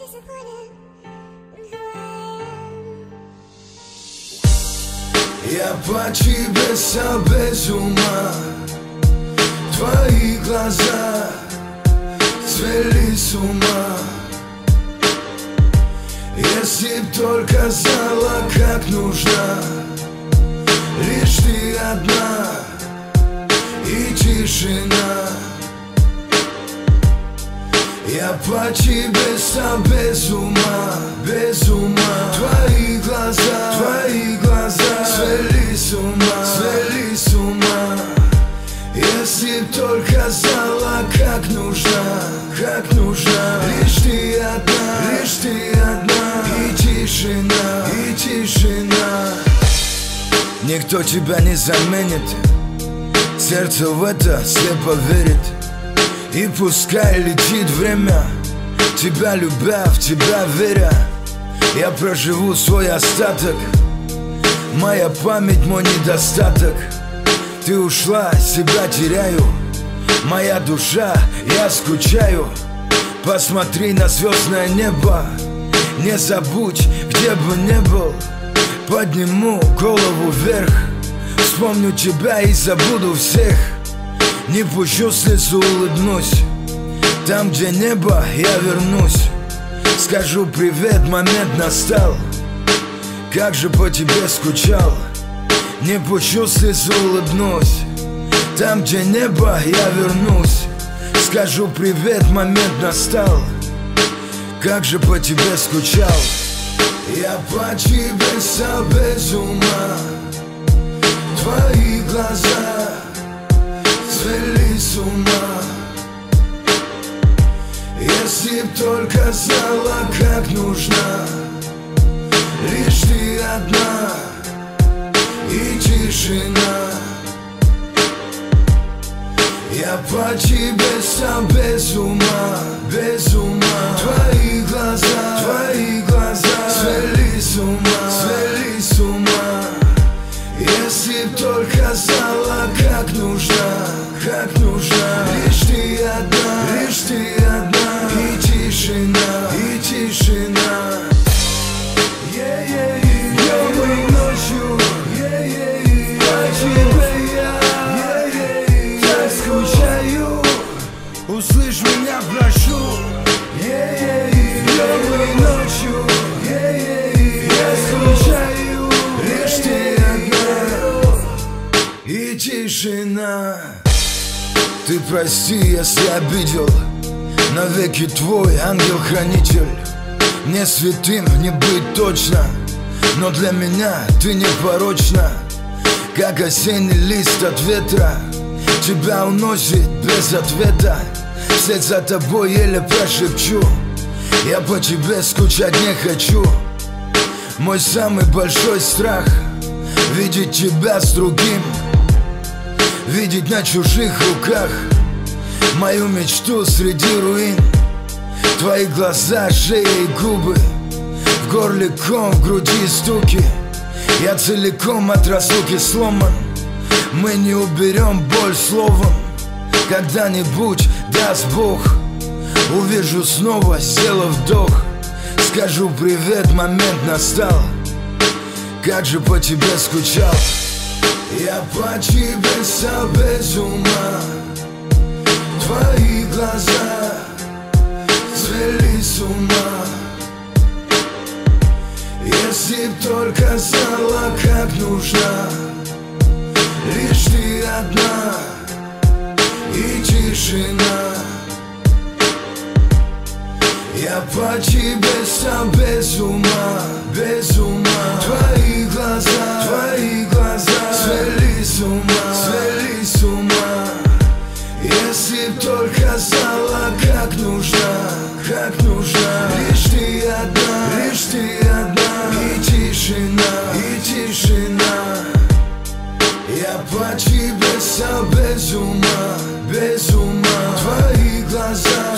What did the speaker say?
Я по тебе стал без ума. Твои глаза свели с ума. Если б только знала, как нужна лишь ты одна и тишина. Я по тебе стал без ума, без ума. Твои глаза свели с ума, свели с ума. Если б только знала, как нужна лишь ты одна и тишина, и тишина. Никто тебя не заменит, сердце в это слепо верит. И пускай летит время, тебя любя, в тебя веря, я проживу свой остаток. Моя память, мой недостаток. Ты ушла, себя теряю. Моя душа, я скучаю. Посмотри на звездное небо. Не забудь, где бы ни был. Подниму голову вверх. Вспомню тебя и забуду всех. Не пущу слезу, улыбнусь. Там, где небо, я вернусь. Скажу привет, момент настал. Как же по тебе скучал. Не пущу слезу, улыбнусь. Там, где небо, я вернусь. Скажу привет, момент настал. Как же по тебе скучал. Я по тебе стал без ума. Твои глаза свели с ума. Если б только знала, как нужна лишь ты одна и тишина. Я по тебе стал без ума, без ума. Твои глаза свели с ума, свели с ума. Если б только знала, как нужна лишь ты одна и тишина, и тишина. Днем и ночью по тебе я так скучаю. Услышь меня, прошу. Днем и ночью я скучаю. Лишь ты одна и тишина. Ты прости, если обидел. Навеки твой ангел-хранитель. Мне святым не быть точно, но для меня ты непорочна. Как осенний лист от ветра, тебя уносит без ответа. Вслед за тобой еле прошепчу. Я по тебе скучать не хочу. Мой самый большой страх — видеть тебя с другим. Видеть на чужих руках мою мечту среди руин. Твои глаза, шея и губы, в горле ком, в груди стуки. Я целиком от разлуки сломан. Мы не уберем боль словом. Когда-нибудь, даст Бог, увижу снова, сделав вдох. Скажу привет, момент настал. Как же по тебе скучал. Я по тебе стал без ума. Твои глаза свели с ума. Если б только знала, как нужна лишь ты одна и тишина. Я по тебе стал без ума, без ума. Твои глаза свели с ума, свели с ума. Если б только знала, как нужна лишь ты одна и тишина, и тишина. Я по тебе стал без ума, без ума. Твои глаза